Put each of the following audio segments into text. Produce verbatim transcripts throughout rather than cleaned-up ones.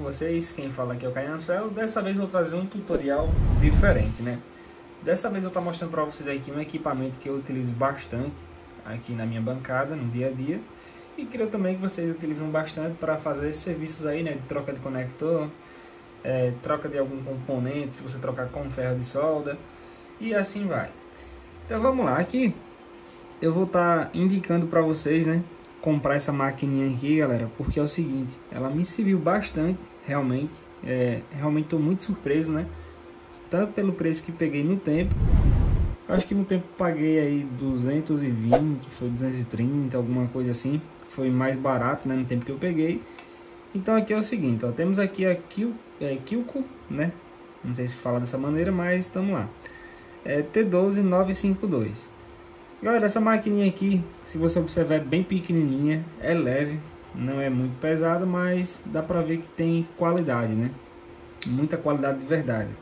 vocês, quem fala aqui é o Caio Ancel. Dessa vez eu vou trazer um tutorial diferente, né? Dessa vez eu estou mostrando para vocês aqui um equipamento que eu utilizo bastante aqui na minha bancada, no dia a dia. E creio também que vocês utilizam bastante para fazer serviços aí, né? De troca de conector, é, troca de algum componente, se você trocar com ferro de solda, e assim vai. Então vamos lá, aqui eu vou estar tá indicando para vocês, né? Comprar essa maquininha aqui, galera, porque é o seguinte, ela me serviu bastante, realmente, é, realmente estou muito surpreso, né, tanto pelo preço que peguei no tempo, acho que no tempo paguei aí duzentos e vinte, foi duzentos e trinta, alguma coisa assim, foi mais barato, né, no tempo que eu peguei. Então aqui é o seguinte, ó, temos aqui a Kil, é, Kilco, né, não sei se fala dessa maneira, mas estamos lá, é T doze nove cinco dois. Galera, essa maquininha aqui, se você observar, é bem pequenininha, é leve, não é muito pesada, mas dá pra ver que tem qualidade, né? Muita qualidade de verdade.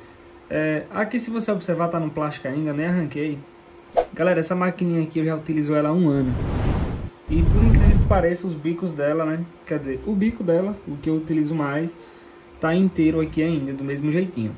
É, aqui, se você observar, tá no plástico ainda, nem arranquei. Galera, essa maquininha aqui eu já utilizo ela há um ano. E por incrível que pareça, os bicos dela, né? Quer dizer, o bico dela, o que eu utilizo mais, tá inteiro aqui ainda, do mesmo jeitinho.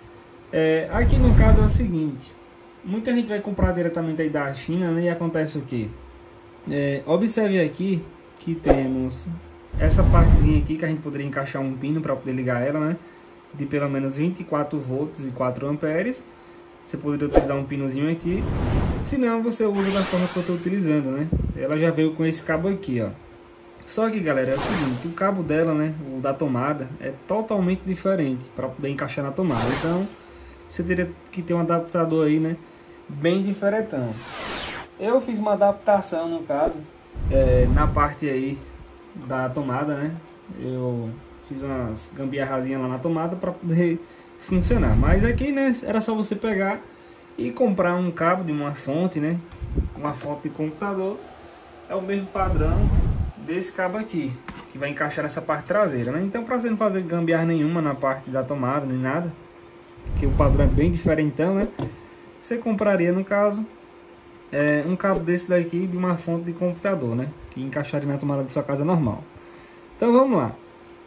É, aqui no caso é o seguinte... Muita gente vai comprar diretamente aí da China, né? E acontece o que? É, observe aqui que temos essa partezinha aqui que a gente poderia encaixar um pino para poder ligar ela, né? De pelo menos vinte e quatro volts e quatro amperes. Você poderia utilizar um pinozinho aqui. Se não, você usa da forma que eu estou utilizando, né? Ela já veio com esse cabo aqui, ó. Só que, galera, é o seguinte, o cabo dela, né? O da tomada é totalmente diferente para poder encaixar na tomada. Então, você teria que ter um adaptador aí, né? Bem diferentão. Eu fiz uma adaptação no caso, é, na parte aí da tomada, né? Eu fiz umas gambiarrazinhas lá na tomada para poder funcionar. Mas aqui, né, era só você pegar e comprar um cabo de uma fonte, né? Uma fonte de computador. É o mesmo padrão desse cabo aqui, que vai encaixar nessa parte traseira, né? Então, para você não fazer gambiarra nenhuma na parte da tomada, nem nada, que o padrão é bem diferentão, né? Você compraria, no caso, é, um cabo desse daqui de uma fonte de computador, né? Que encaixaria na tomada de sua casa normal. Então vamos lá.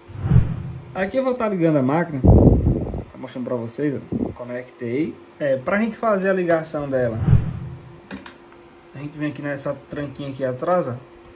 Aqui eu vou estar ligando a máquina. Tô mostrando para vocês, ó. Conectei. É, para a gente fazer a ligação dela, a gente vem aqui nessa tranquinha aqui atrás, ó.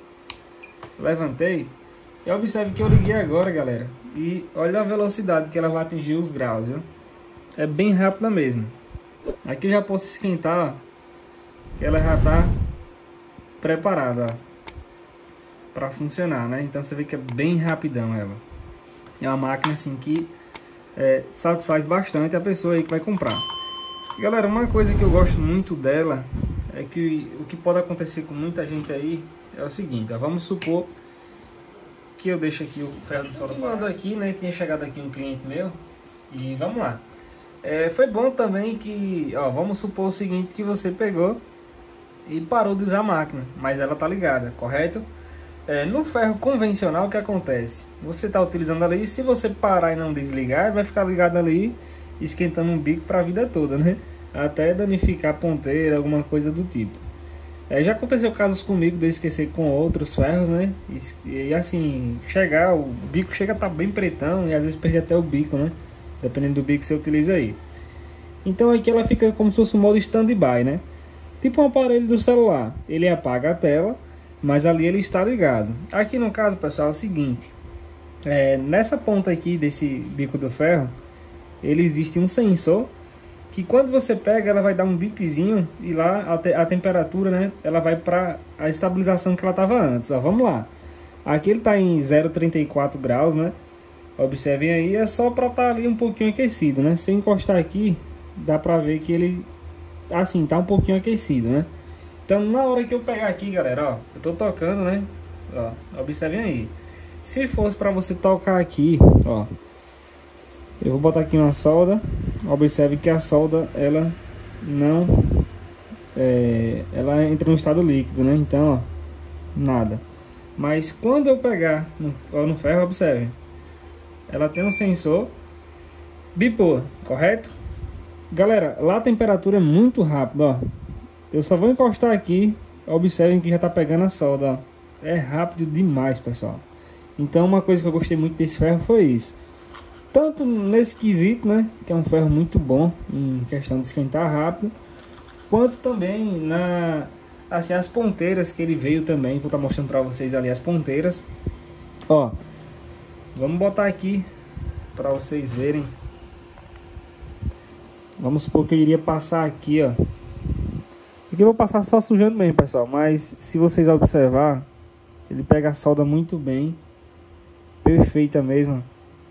Levantei. E observe que eu liguei agora, galera. E olha a velocidade que ela vai atingir os graus, viu? É bem rápida mesmo. Aqui eu já posso esquentar, ó, que ela já está preparada para funcionar, né? Então você vê que é bem rapidão ela. É uma máquina assim que é, satisfaz bastante a pessoa aí que vai comprar. Galera, uma coisa que eu gosto muito dela é que o que pode acontecer com muita gente aí é o seguinte, ó, vamos supor que eu deixo aqui o ferro de solda mandou aqui, né? Tinha chegado aqui um cliente meu e vamos lá. É, foi bom também que, ó, vamos supor o seguinte, que você pegou e parou de usar a máquina, mas ela tá ligada, correto? É, no ferro convencional, o que acontece? Você tá utilizando ali, se você parar e não desligar, vai ficar ligado ali, esquentando um bico para a vida toda, né? Até danificar a ponteira, alguma coisa do tipo. É, já aconteceu casos comigo de eu esquecer com outros ferros, né? E, e assim, chegar, o bico chega a estar tá bem pretão e às vezes perde até o bico, né? Dependendo do bico que você utiliza aí. Então aqui ela fica como se fosse um modo stand-by, né? Tipo um aparelho do celular. Ele apaga a tela, mas ali ele está ligado. Aqui no caso, pessoal, é o seguinte. É, nessa ponta aqui desse bico do ferro, ele existe um sensor que quando você pega, ela vai dar um bipzinho e lá a, te a temperatura, né? Ela vai para a estabilização que ela estava antes. Ó, vamos lá. Aqui ele está em zero vírgula trinta e quatro graus, né? Observem aí, é só para estar tá ali um pouquinho aquecido, né? Se eu encostar aqui, dá para ver que ele, assim, tá um pouquinho aquecido, né? Então, na hora que eu pegar aqui, galera, ó, eu tô tocando, né? Ó, observem aí. Se fosse para você tocar aqui, ó, eu vou botar aqui uma solda. Observe que a solda, ela não, é, ela entra no estado líquido, né? Então, ó, nada. Mas quando eu pegar no, no ferro, observe. Ela tem um sensor bipor, correto? Galera, lá a temperatura é muito rápida, ó. Eu só vou encostar aqui, observem que já tá pegando a solda, ó. É rápido demais, pessoal. Então uma coisa que eu gostei muito desse ferro foi isso. tanto nesse quesito, né, que é um ferro muito bom em questão de esquentar rápido, quanto também na assim as ponteiras que ele veio também. Vou estar mostrando para vocês ali as ponteiras. Ó, vamos botar aqui para vocês verem. Vamos supor que eu iria passar aqui, ó. Aqui eu vou passar só sujando mesmo, pessoal, mas se vocês observar, ele pega a solda muito bem, perfeita mesmo.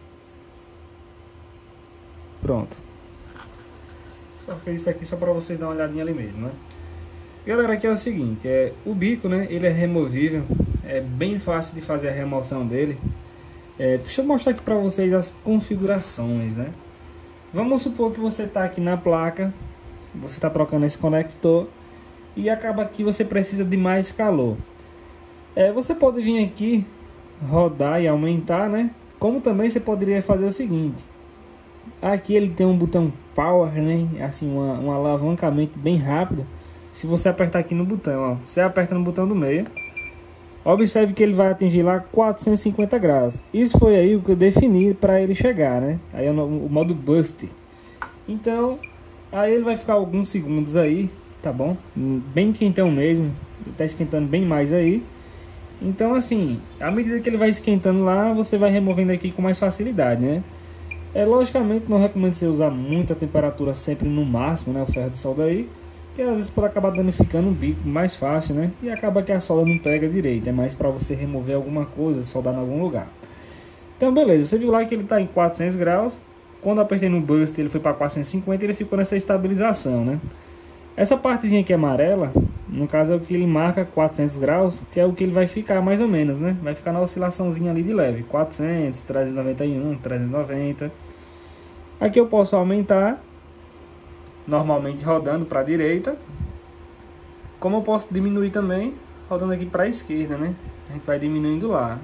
Pronto. Só fiz isso aqui só para vocês dar uma olhadinha ali mesmo, né? Galera, aqui é o seguinte, é o bico, né? Ele é removível, é bem fácil de fazer a remoção dele. É, deixa eu mostrar aqui para vocês as configurações, né? Vamos supor que você está aqui na placa, você está trocando esse conector e acaba que você precisa de mais calor. É, você pode vir aqui rodar e aumentar, né? Como também você poderia fazer o seguinte. Aqui ele tem um botão power, né? Assim, uma, um alavancamento bem rápido. Se você apertar aqui no botão, ó, você aperta no botão do meio, observe que ele vai atingir lá quatrocentos e cinquenta graus. Isso foi aí o que eu defini para ele chegar, né? Aí é o, o modo Boost. Então, aí ele vai ficar alguns segundos aí, tá bom? Bem quentão mesmo, tá esquentando bem mais aí. Então, assim, à medida que ele vai esquentando lá, você vai removendo aqui com mais facilidade, né? É, logicamente, não recomendo você usar muita temperatura sempre no máximo, né? O ferro de solda aí, que às vezes pode acabar danificando o bico mais fácil, né? E acaba que a solda não pega direito, é mais para você remover alguma coisa, soldar em algum lugar. Então, beleza, você viu lá que ele está em quatrocentos graus. Quando eu apertei no Boost, ele foi para quatrocentos e cinquenta e ele ficou nessa estabilização, né? Essa partezinha aqui amarela, no caso é o que ele marca quatrocentos graus, que é o que ele vai ficar mais ou menos, né? Vai ficar na oscilaçãozinha ali de leve, quatrocentos, trezentos e noventa e um, trezentos e noventa. Aqui eu posso aumentar, normalmente rodando para a direita. Como eu posso diminuir também, rodando aqui para a esquerda, né? A gente vai diminuindo lá.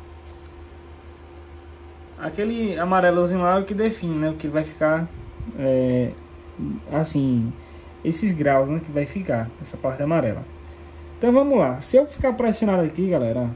Aquele amarelozinho lá é o que define, né? O que vai ficar, é, assim, esses graus, né? Que vai ficar, essa parte amarela. Então vamos lá. Se eu ficar pressionado aqui, galera,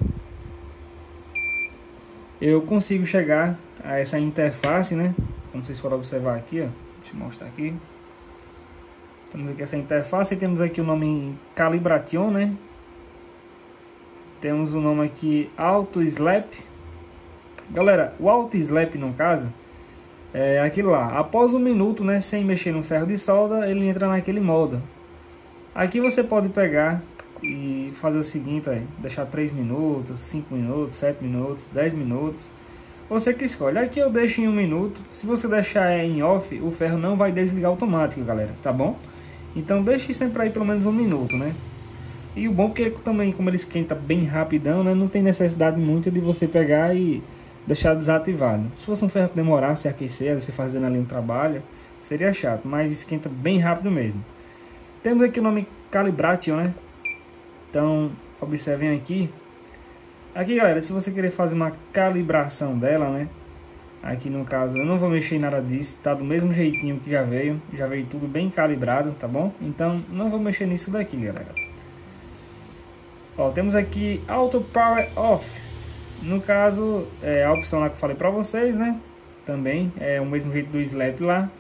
eu consigo chegar a essa interface, né? Como vocês podem observar aqui, ó. Deixa eu mostrar aqui. Temos aqui essa interface e temos aqui o nome Calibration, né? Temos o nome aqui Auto Slap. Galera, o Auto Slap no caso é aquilo lá. Após um minuto, né, sem mexer no ferro de solda, ele entra naquele modo. Aqui você pode pegar e fazer o seguinte, aí, deixar três minutos, cinco minutos, sete minutos, dez minutos. Você que escolhe. Aqui eu deixo em um minuto. Se você deixar em off, o ferro não vai desligar automático, galera, tá bom? Então deixe sempre aí pelo menos um minuto, né? E o bom é que ele também, como ele esquenta bem rapidão, né, não tem necessidade muito de você pegar e deixar desativado. Se fosse um ferro que demorasse a aquecer, você fazendo ali um trabalho, seria chato, mas esquenta bem rápido mesmo. Temos aqui o nome Calibration, né? Então observem aqui. Aqui, galera, se você querer fazer uma calibração dela, né? Aqui no caso eu não vou mexer em nada disso, tá do mesmo jeitinho que já veio. Já veio tudo bem calibrado, tá bom? Então não vou mexer nisso daqui, galera. Ó, temos aqui Auto Power Off. No caso, é a opção lá que eu falei pra vocês, né? Também é o mesmo jeito do Slap lá.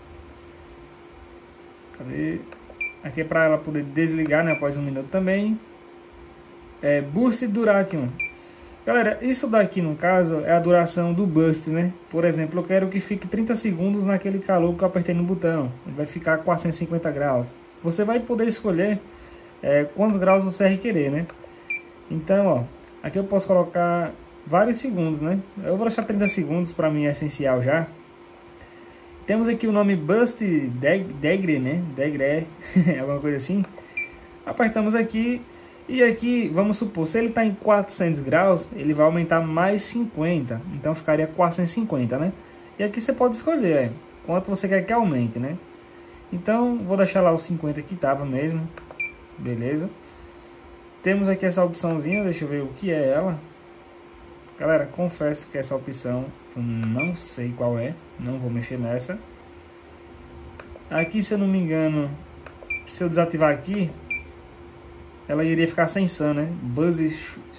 Cadê? Aqui é pra ela poder desligar, né? Após um minuto também. É Boost Duration. Galera, isso daqui no caso é a duração do Boost, né? Por exemplo, eu quero que fique trinta segundos naquele calor que eu apertei no botão. Ele vai ficar quatrocentos e cinquenta graus. Você vai poder escolher é, quantos graus você requerer, né? Então, ó, aqui eu posso colocar vários segundos, né? Eu vou deixar trinta segundos, para mim é essencial já. Temos aqui o nome Boost Degree, né? Degree, alguma coisa assim. Apertamos aqui. E aqui, vamos supor, se ele está em quatrocentos graus, ele vai aumentar mais cinquenta. Então ficaria quatrocentos e cinquenta, né? E aqui você pode escolher é, quanto você quer que aumente, né? Então, vou deixar lá os cinquenta que estava mesmo. Beleza. Temos aqui essa opçãozinha, deixa eu ver o que é ela. Galera, confesso que essa opção eu não sei qual é. Não vou mexer nessa. Aqui, se eu não me engano, se eu desativar aqui, ela iria ficar sem som, né? Buzz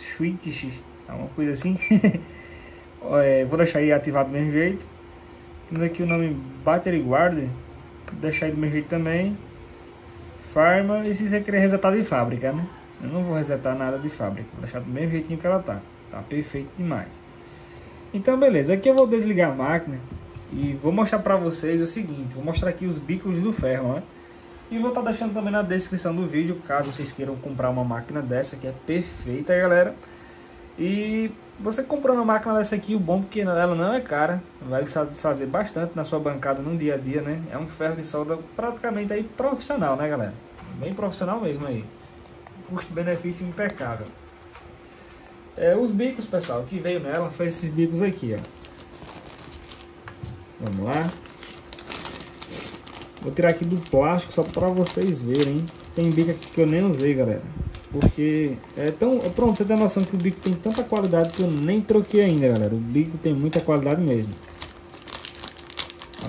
Switch, alguma coisa assim. É, vou deixar aí ativado do mesmo jeito. Temos aqui o nome Battery Guard. Vou deixar ele do meu jeito também. Farma. E se você querer resetar de fábrica, né? Eu não vou resetar nada de fábrica. Vou deixar do mesmo jeitinho que ela tá. Tá perfeito demais. Então beleza. Aqui eu vou desligar a máquina. E vou mostrar pra vocês o seguinte. Vou mostrar aqui os bicos do ferro, né? E vou estar deixando também na descrição do vídeo, caso vocês queiram comprar uma máquina dessa, que é perfeita, galera. E você comprando uma máquina dessa aqui, o bom é que ela não é cara, vai satisfazer bastante na sua bancada no dia a dia, né? É um ferro de solda praticamente aí profissional, né, galera? Bem profissional mesmo aí. Custo-benefício impecável. É, os bicos, pessoal, que veio nela foi esses bicos aqui, ó. Vamos lá. Vou tirar aqui do plástico só para vocês verem. Tem bico aqui que eu nem usei, galera. Porque é tão... Pronto, você tem a noção que o bico tem tanta qualidade que eu nem troquei ainda, galera. O bico tem muita qualidade mesmo. Ó.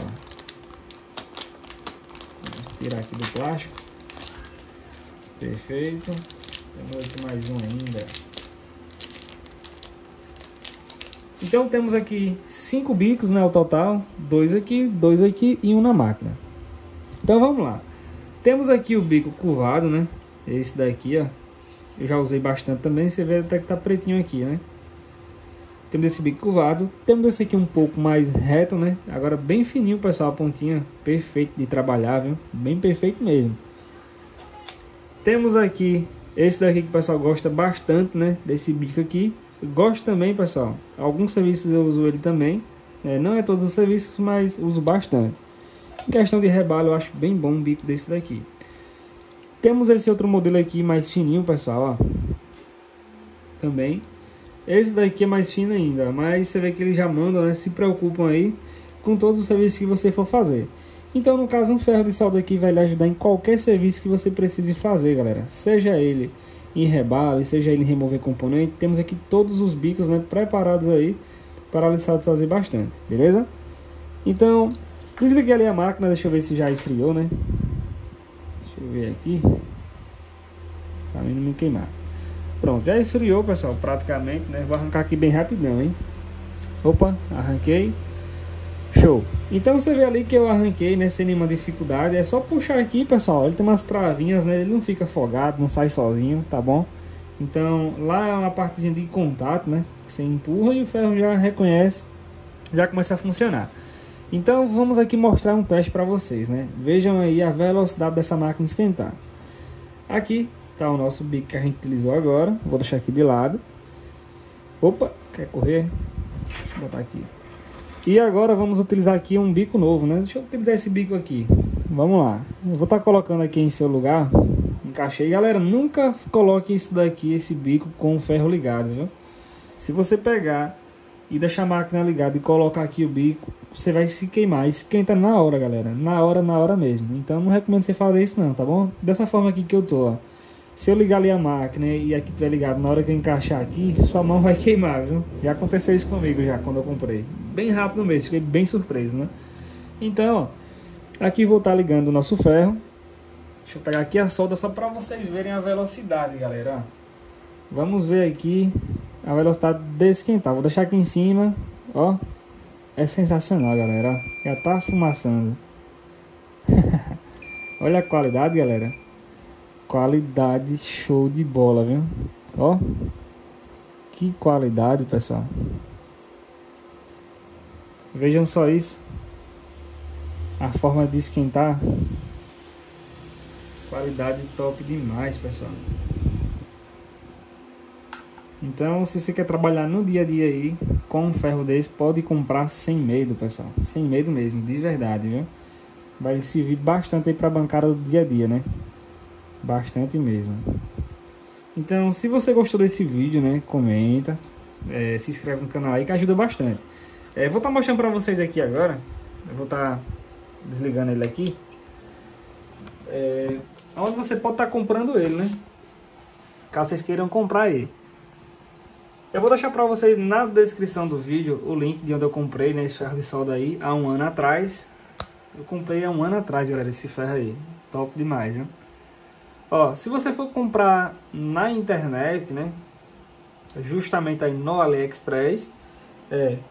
Vamos tirar aqui do plástico. Perfeito. Temos aqui mais um ainda. Então temos aqui cinco bicos, né, ao total. Dois aqui, dois aqui e um na máquina. Então vamos lá. Temos aqui o bico curvado, né? Esse daqui, ó. Eu já usei bastante também. Você vê até que tá pretinho aqui, né? Temos esse bico curvado. Temos esse aqui um pouco mais reto, né? Agora bem fininho, pessoal. A pontinha perfeito de trabalhar, viu? Bem perfeito mesmo. Temos aqui esse daqui que o pessoal gosta bastante, né? Desse bico aqui. Eu gosto também, pessoal. Alguns serviços eu uso ele também. É, não é todos os serviços, mas uso bastante. Em questão de rebalo, eu acho bem bom um bico desse daqui. Temos esse outro modelo aqui mais fininho, pessoal, ó. Também. Esse daqui é mais fino ainda, mas você vê que eles já mandam, né? Se preocupam aí com todos os serviços que você for fazer. Então, no caso, um ferro de solda aqui vai lhe ajudar em qualquer serviço que você precise fazer, galera. Seja ele em rebalo, seja ele em remover componente. Temos aqui todos os bicos, né, preparados aí para lhe satisfazer bastante, beleza? Então... desliguei ali a máquina, deixa eu ver se já esfriou, né? Deixa eu ver aqui. Pra mim não me queimar. Pronto, já esfriou, pessoal, praticamente, né? Vou arrancar aqui bem rapidão, hein? Opa, arranquei. Show. Então você vê ali que eu arranquei, né? Sem nenhuma dificuldade. É só puxar aqui, pessoal. Ele tem umas travinhas, né? Ele não fica afogado, não sai sozinho, tá bom? Então lá é uma partezinha de contato, né? Que você empurra e o ferro já reconhece. Já começa a funcionar. Então vamos aqui mostrar um teste para vocês, né? Vejam aí a velocidade dessa máquina esquentar. Aqui está o nosso bico que a gente utilizou agora. Vou deixar aqui de lado. Opa, quer correr? Deixa eu botar aqui. E agora vamos utilizar aqui um bico novo, né? Deixa eu utilizar esse bico aqui. Vamos lá. Eu vou estar colocando aqui em seu lugar. Encaixei. Galera, nunca coloque isso daqui, esse bico com o ferro ligado, viu? Se você pegar e deixar a máquina ligada e colocar aqui o bico, você vai se queimar. Esquenta na hora, galera. Na hora, na hora mesmo. Então não recomendo você fazer isso não, tá bom? Dessa forma aqui que eu tô, ó. Se eu ligar ali a máquina e aqui tiver ligado, na hora que eu encaixar aqui, sua mão vai queimar, viu? Já aconteceu isso comigo já, quando eu comprei. Bem rápido mesmo, fiquei bem surpreso, né? Então, ó, aqui vou estar ligando o nosso ferro. Deixa eu pegar aqui a solda só para vocês verem a velocidade, galera, ó. Vamos ver aqui a velocidade de esquentar. Vou deixar aqui em cima, ó. É sensacional, galera, ó. Já tá fumaçando. Olha a qualidade, galera. Qualidade show de bola, viu? Ó. Que qualidade, pessoal. Vejam só isso. A forma de esquentar. Qualidade top demais, pessoal. Então, se você quer trabalhar no dia a dia aí com um ferro desse, pode comprar sem medo, pessoal. Sem medo mesmo, de verdade, viu? Vai servir bastante aí para a bancada do dia a dia, né? Bastante mesmo. Então, se você gostou desse vídeo, né, comenta, é, se inscreve no canal aí que ajuda bastante. É, vou estar tá mostrando para vocês aqui agora. Eu vou estar tá desligando ele aqui. É, onde você pode estar tá comprando ele, né? Caso vocês queiram comprar ele. Eu vou deixar para vocês na descrição do vídeo o link de onde eu comprei, né, esse ferro de solda aí há um ano atrás. Eu comprei há um ano atrás, galera, esse ferro aí. Top demais, viu? Ó, se você for comprar na internet, né, justamente aí no AliExpress, é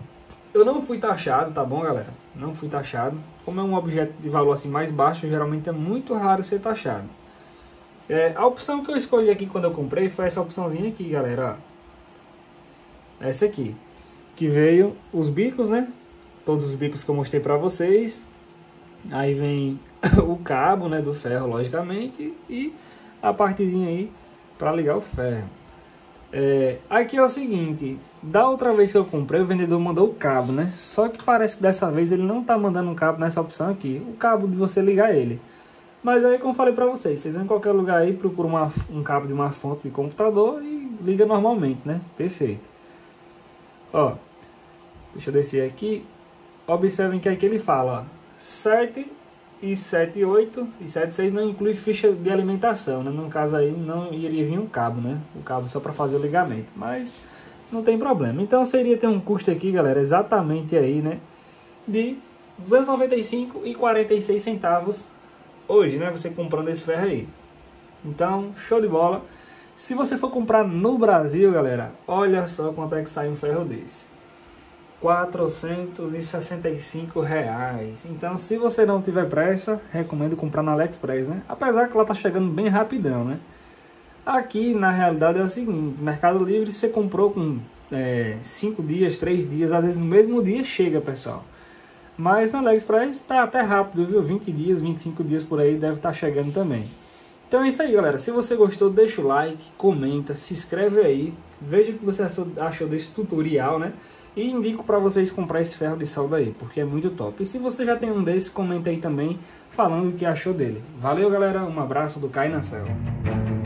Eu não fui taxado, tá bom, galera? Não fui taxado. Como é um objeto de valor assim mais baixo, geralmente é muito raro ser taxado. É, a opção que eu escolhi aqui quando eu comprei foi essa opçãozinha aqui, galera. Ó. Essa aqui. Que veio os bicos, né? Todos os bicos que eu mostrei pra vocês. Aí vem o cabo, né, do ferro, logicamente. E a partezinha aí pra ligar o ferro. É, aqui é o seguinte, da outra vez que eu comprei, o vendedor mandou o cabo, né? Só que parece que dessa vez ele não tá mandando um cabo nessa opção aqui, o cabo de você ligar ele. Mas aí, como eu falei pra vocês, vocês vão em qualquer lugar aí, procura uma, um cabo de uma fonte de computador e liga normalmente, né? Perfeito. Ó, deixa eu descer aqui. Observem que aqui ele fala, ó, sete e sete oito e sete seis não inclui ficha de alimentação, né? No caso aí não iria vir um cabo, né? O cabo só para fazer o ligamento, mas não tem problema. Então seria ter um custo aqui, galera, exatamente aí, né? De duzentos e noventa e cinco reais e quarenta e seis centavos hoje, né? Você comprando esse ferro aí. Então, show de bola. Se você for comprar no Brasil, galera, olha só quanto é que sai um ferro desse. quatrocentos e sessenta e cinco reais. Então, se você não tiver pressa, recomendo comprar na AliExpress, né? Apesar que ela tá chegando bem rapidão, né? Aqui, na realidade, é o seguinte, Mercado Livre você comprou com cinco dias, três dias, às vezes no mesmo dia chega, pessoal. Mas na AliExpress tá até rápido, viu? vinte dias, vinte e cinco dias por aí deve estar chegando também. Então é isso aí, galera. Se você gostou, deixa o like, comenta, se inscreve aí. Veja o que você achou desse tutorial, né? E indico para vocês comprar esse ferro de solda aí, porque é muito top. E se você já tem um desses, comenta aí também, falando o que achou dele. Valeu, galera. Um abraço do Caio Nancel.